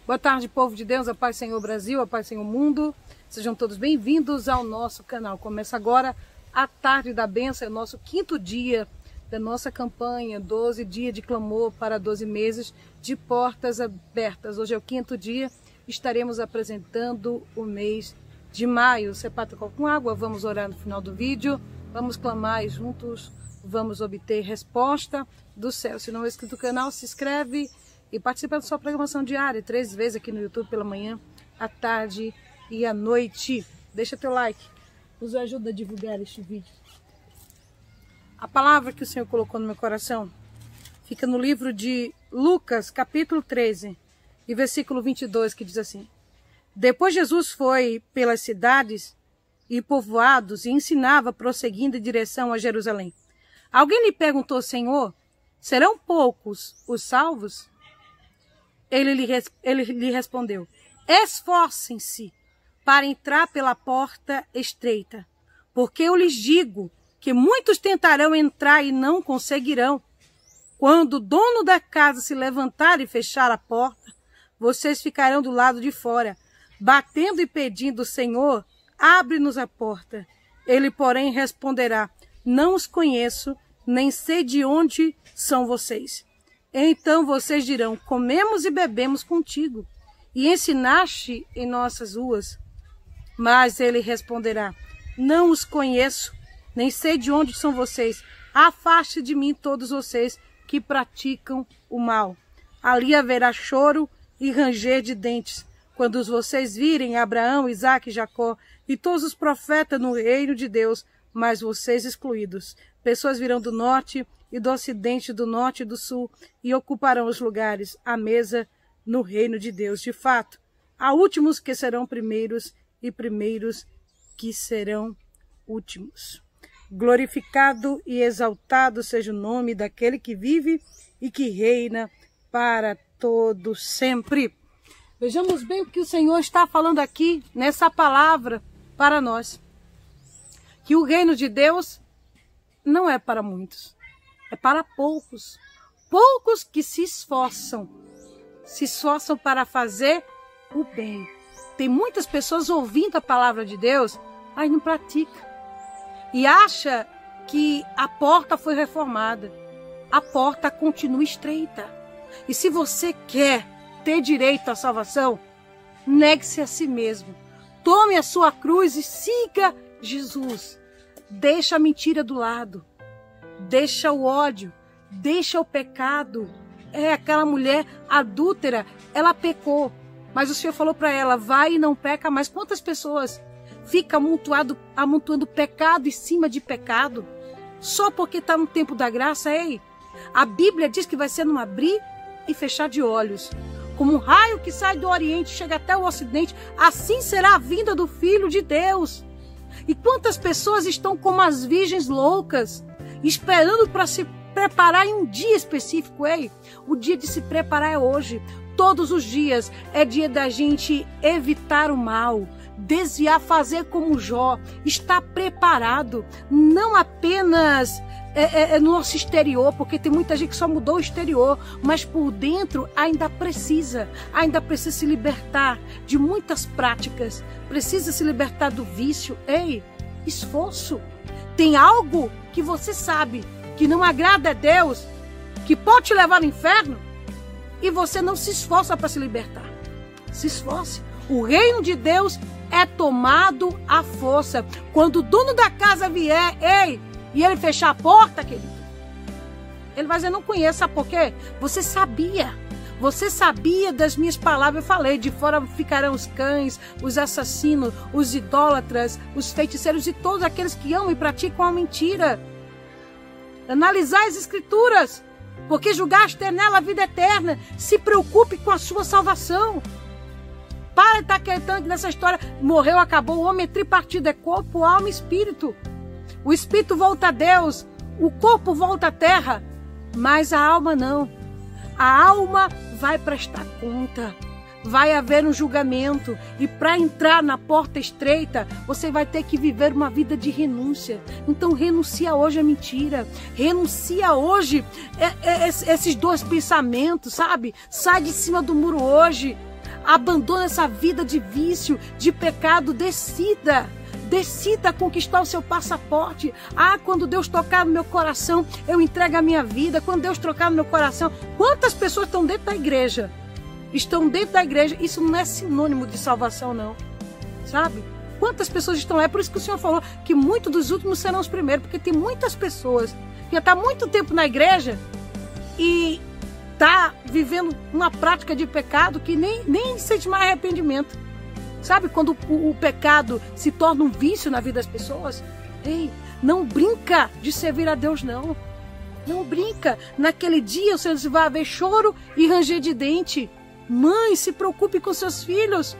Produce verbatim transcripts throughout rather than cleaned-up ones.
Boa tarde, povo de Deus, a paz Senhor Brasil, a paz Senhor Mundo. Sejam todos bem-vindos ao nosso canal. Começa agora a Tarde da Bênção, é o nosso quinto dia da nossa campanha, doze dias de clamor para doze meses de portas abertas. Hoje é o quinto dia, estaremos apresentando o mês de maio. Separa com água, vamos orar no final do vídeo, vamos clamar e juntos vamos obter resposta do céu. Se não é inscrito no canal, se inscreve e participa da sua programação diária, três vezes aqui no YouTube, pela manhã, à tarde e à noite. Deixa teu like, nos ajuda a divulgar este vídeo. A palavra que o Senhor colocou no meu coração fica no livro de Lucas, capítulo treze, e versículo vinte e dois, que diz assim: Depois Jesus foi pelas cidades e povoados e ensinava, prosseguindo em direção a Jerusalém. Alguém lhe perguntou: Senhor, serão poucos os salvos? Ele lhe, ele lhe respondeu: Esforcem-se para entrar pela porta estreita, porque eu lhes digo que muitos tentarão entrar e não conseguirão. Quando o dono da casa se levantar e fechar a porta, vocês ficarão do lado de fora, batendo e pedindo: Senhor, abre-nos a porta. Ele, porém, responderá: Não os conheço, nem sei de onde são vocês. Então vocês dirão: Comemos e bebemos contigo, e ensinaste em nossas ruas. Mas ele responderá: Não os conheço, nem sei de onde são vocês. Afaste de mim todos vocês que praticam o mal. Ali haverá choro e ranger de dentes, quando vocês virem Abraão, Isaque e Jacó e todos os profetas no reino de Deus, mas vocês excluídos. Pessoas virão do norte e do ocidente, do norte e do sul, e ocuparão os lugares à mesa no reino de Deus. De fato, há últimos que serão primeiros e primeiros que serão últimos. Glorificado e exaltado seja o nome daquele que vive e que reina para todo sempre. Vejamos bem o que o Senhor está falando aqui nessa palavra para nós. Que o reino de Deus não é para muitos, é para poucos. Poucos que se esforçam, se esforçam para fazer o bem. Tem muitas pessoas ouvindo a palavra de Deus, mas não pratica. E acha que a porta foi reformada. A porta continua estreita. E se você quer ter direito à salvação, negue-se a si mesmo. Tome a sua cruz e siga Jesus. Deixa a mentira do lado. Deixa o ódio. Deixa o pecado. É, aquela mulher adúltera, ela pecou. Mas o Senhor falou para ela: vai e não peca mais. Quantas pessoas ficam amontoando, amontoando pecado em cima de pecado? Só porque está no tempo da graça, ei? A Bíblia diz que vai ser num abrir e fechar de olhos. Como um raio que sai do Oriente e chega até o Ocidente, assim será a vinda do Filho de Deus. E quantas pessoas estão como as virgens loucas, esperando para se preparar em um dia específico, ei? O dia de se preparar é hoje. Todos os dias é dia da gente evitar o mal, desviar, fazer como Jó, estar preparado, não apenas é, é, é no nosso exterior, porque tem muita gente que só mudou o exterior, mas por dentro ainda precisa, ainda precisa se libertar de muitas práticas, precisa se libertar do vício. Ei, esforço. Tem algo que você sabe que não agrada a Deus, que pode te levar ao inferno, e você não se esforça para se libertar. Se esforce. O reino de Deus é tomado à força. Quando o dono da casa vier, ei, e ele fechar a porta, querido, ele vai dizer: não conheço. Sabe por quê? Você sabia. Você sabia das minhas palavras. Eu falei: de fora ficarão os cães, os assassinos, os idólatras, os feiticeiros e todos aqueles que amam e praticam a mentira. Analisar as escrituras, porque julgaste ter nela a vida eterna. Se preocupe com a sua salvação. Para de estar acreditando que nessa história morreu, acabou. O homem é tripartido, é corpo, alma e espírito. O espírito volta a Deus, o corpo volta à terra, mas a alma não. A alma vai prestar conta. Vai haver um julgamento, e para entrar na porta estreita, você vai ter que viver uma vida de renúncia. Então renuncia hoje à mentira, renuncia hoje a, a, a, esses dois pensamentos, sabe? Sai de cima do muro hoje. abandona essa vida de vício, de pecado, decida. Decida conquistar o seu passaporte. Ah, quando Deus tocar no meu coração, eu entrego a minha vida. Quando Deus tocar no meu coração. Quantas pessoas estão dentro da igreja? Estão dentro da igreja. Isso não é sinônimo de salvação, não. Sabe? Quantas pessoas estão lá? É por isso que o Senhor falou que muitos dos últimos serão os primeiros. Porque tem muitas pessoas que já estão há muito tempo na igreja e está vivendo uma prática de pecado que nem, nem sente mais arrependimento. Sabe, quando o, o pecado se torna um vício na vida das pessoas? Ei, não brinca de servir a Deus, não. Não brinca. Naquele dia você vai haver choro e ranger de dente. Mãe, se preocupe com seus filhos.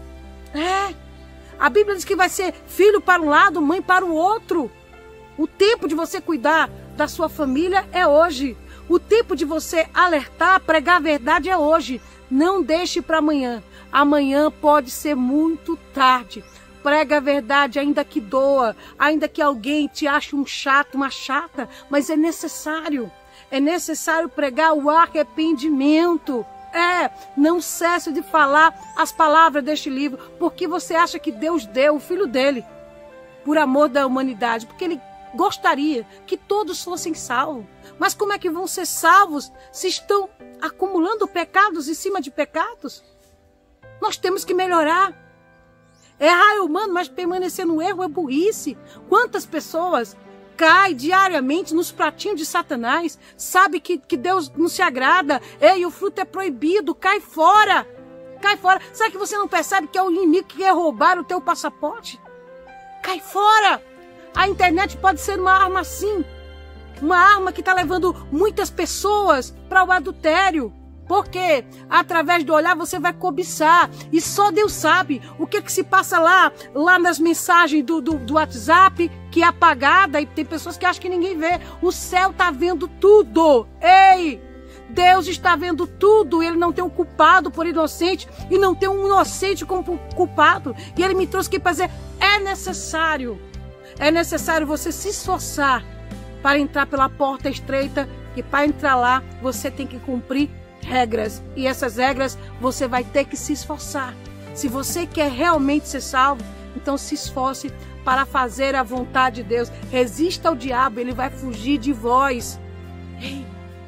É, a Bíblia diz que vai ser filho para um lado, mãe para o outro. O tempo de você cuidar da sua família é hoje. O tempo de você alertar, pregar a verdade é hoje. Não deixe para amanhã. Amanhã pode ser muito tarde. Prega a verdade, ainda que doa, ainda que alguém te ache um chato, uma chata, mas é necessário. É necessário pregar o arrependimento. É, não cesse de falar as palavras deste livro, porque você acha que Deus deu o Filho dele por amor da humanidade, porque Ele gostaria que todos fossem salvos. Mas como é que vão ser salvos se estão acumulando pecados em cima de pecados? Nós temos que melhorar. Errar é humano, mas permanecer no erro é burrice. Quantas pessoas caem diariamente nos pratinhos de Satanás, sabe que, que Deus não se agrada, ei, o fruto é proibido, cai fora, cai fora. Sabe que você não percebe que é o inimigo que quer roubar o teu passaporte? Cai fora. A internet pode ser uma arma sim, uma arma que está levando muitas pessoas para o adultério. Porque através do olhar você vai cobiçar. E só Deus sabe o que, que se passa lá, lá nas mensagens do, do, do WhatsApp, que é apagada. E tem pessoas que acham que ninguém vê. O céu está vendo tudo. Ei! Deus está vendo tudo. Ele não tem um culpado por inocente. E não tem um inocente como culpado. E Ele me trouxe aqui para dizer, é necessário. É necessário você se esforçar para entrar pela porta estreita. E para entrar lá, você tem que cumprir regras, e essas regras você vai ter que se esforçar. Se você quer realmente ser salvo, então se esforce para fazer a vontade de Deus. Resista ao diabo, ele vai fugir de vós. Ei,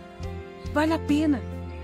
vale a pena.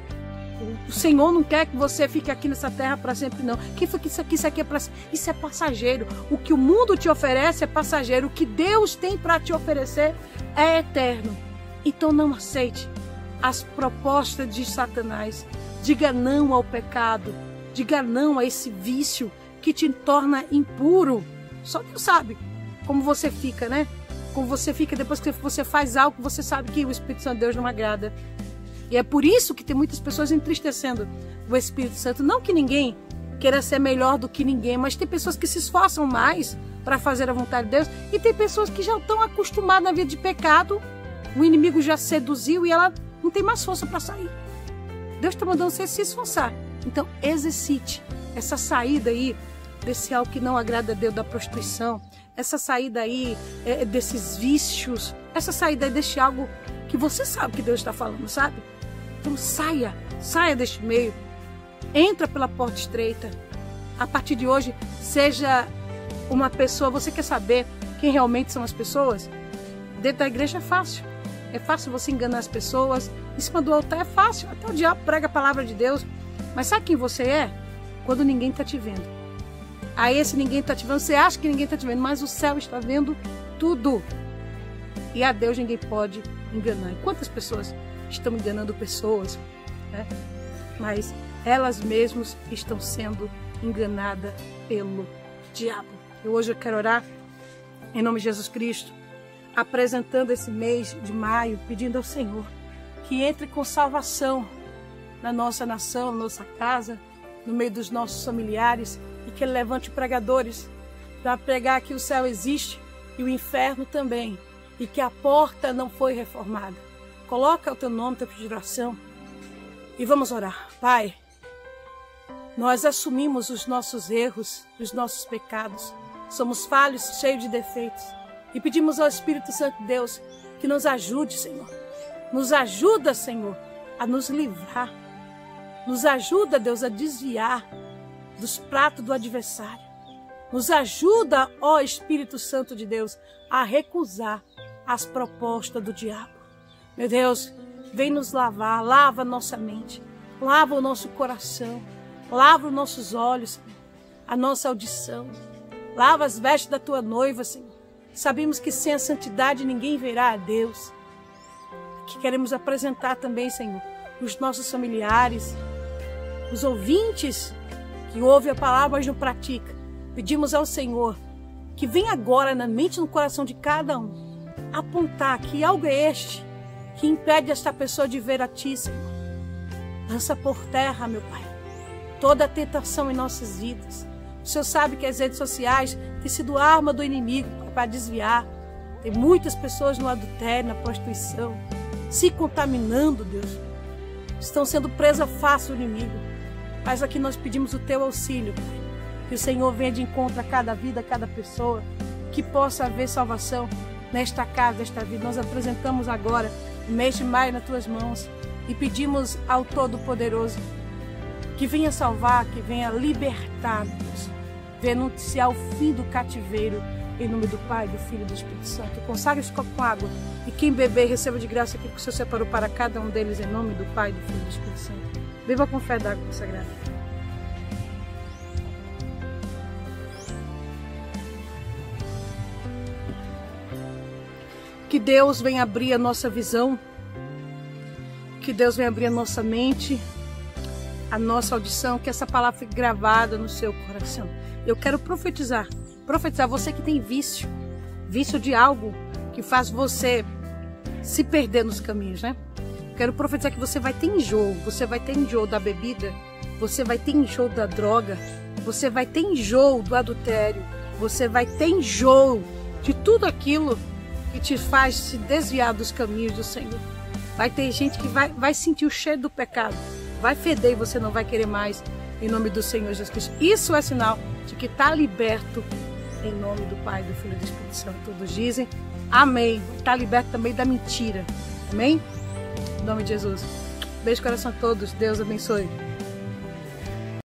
O Senhor não quer que você fique aqui nessa terra para sempre, não. Que foi que isso aqui, isso aqui é para, isso é passageiro. O que o mundo te oferece é passageiro. O que Deus tem para te oferecer é eterno. Então não aceite as propostas de Satanás. Diga não ao pecado. Diga não a esse vício que te torna impuro. Só Deus sabe como você fica, né? Como você fica depois que você faz algo que você sabe que o Espírito Santo de Deus não agrada. E é por isso que tem muitas pessoas entristecendo o Espírito Santo. Não que ninguém queira ser melhor do que ninguém, mas tem pessoas que se esforçam mais para fazer a vontade de Deus. E tem pessoas que já estão acostumadas na vida de pecado. O inimigo já seduziu e ela não tem mais força para sair. Deus está mandando você se esforçar. Então, exercite essa saída aí desse algo que não agrada a Deus, da prostituição. Essa saída aí é, desses vícios. Essa saída aí desse algo que você sabe que Deus está falando, sabe? Então, saia. Saia deste meio. Entra pela porta estreita. A partir de hoje, seja uma pessoa... Você quer saber quem realmente são as pessoas? Dentro da igreja é fácil. É fácil você enganar as pessoas. Em cima do altar é fácil. Até o diabo prega a palavra de Deus. Mas sabe quem você é? Quando ninguém está te vendo. Aí esse ninguém está te vendo. Você acha que ninguém está te vendo, mas o céu está vendo tudo. E a Deus ninguém pode enganar. E quantas pessoas estão enganando pessoas, né? Mas elas mesmas estão sendo enganadas pelo diabo. E hoje eu quero orar em nome de Jesus Cristo, apresentando esse mês de maio, pedindo ao Senhor que entre com salvação na nossa nação, na nossa casa, no meio dos nossos familiares, e que Ele levante pregadores para pregar que o céu existe e o inferno também, e que a porta não foi reformada. Coloca o teu nome, teu pedido de oração, e vamos orar. Pai, nós assumimos os nossos erros, os nossos pecados, somos falhos, cheios de defeitos, e pedimos ao Espírito Santo de Deus que nos ajude, Senhor. Nos ajuda, Senhor, a nos livrar. Nos ajuda, Deus, a desviar dos pratos do adversário. Nos ajuda, ó Espírito Santo de Deus, a recusar as propostas do diabo. Meu Deus, vem nos lavar, lava a nossa mente, lava o nosso coração, lava os nossos olhos, a nossa audição. Lava as vestes da tua noiva, Senhor. Sabemos que sem a santidade ninguém verá a Deus. Que queremos apresentar também, Senhor, os nossos familiares, os ouvintes que ouvem a palavra, mas não praticam. Pedimos ao Senhor que venha agora na mente e no coração de cada um apontar que algo é este que impede esta pessoa de ver a Ti, Senhor. Lança por terra, meu Pai, toda a tentação em nossas vidas. O Senhor sabe que as redes sociais têm sido arma do inimigo para desviar. Tem muitas pessoas no adultério, na prostituição, se contaminando, Deus. Estão sendo presa fácil do inimigo. Mas aqui nós pedimos o Teu auxílio, Pai. Que o Senhor venha de encontro a cada vida, a cada pessoa. Que possa haver salvação nesta casa, nesta vida. Nós apresentamos agora o mês de maio nas Tuas mãos. E pedimos ao Todo-Poderoso que venha salvar, que venha libertar, Deus. Venha anunciar o fim do cativeiro, em nome do Pai, do Filho e do Espírito Santo. Consagre esse copo com água e quem beber receba de graça aquilo que o Senhor separou para cada um deles, em nome do Pai, do Filho e do Espírito Santo. Beba com fé da água consagrada. Que Deus venha abrir a nossa visão, que Deus venha abrir a nossa mente, a nossa audição, que essa palavra fique gravada no seu coração. Eu quero profetizar, profetizar você que tem vício, vício de algo que faz você se perder nos caminhos, né? Quero profetizar que você vai ter enjoo, você vai ter enjoo da bebida, você vai ter enjoo da droga, você vai ter enjoo do adultério, você vai ter enjoo de tudo aquilo que te faz se desviar dos caminhos do Senhor. Vai ter gente que vai, vai sentir o cheiro do pecado, vai feder e você não vai querer mais, em nome do Senhor Jesus Cristo. Isso é sinal de que está liberto, em nome do Pai, do Filho e do Espírito Santo. Todos dizem amém. Está liberto também da mentira. Amém? Em nome de Jesus. Beijo no coração a todos. Deus abençoe.